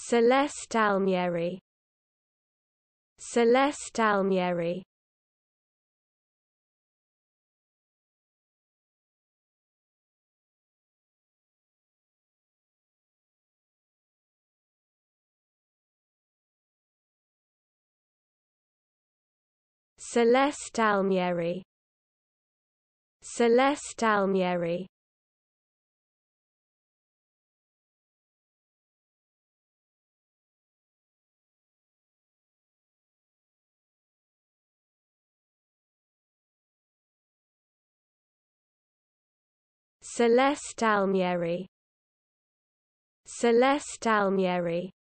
Celeste Almieri. Celeste Almieri. Celeste Almieri. Celeste Almieri. Celeste Almieri. Celeste Almieri.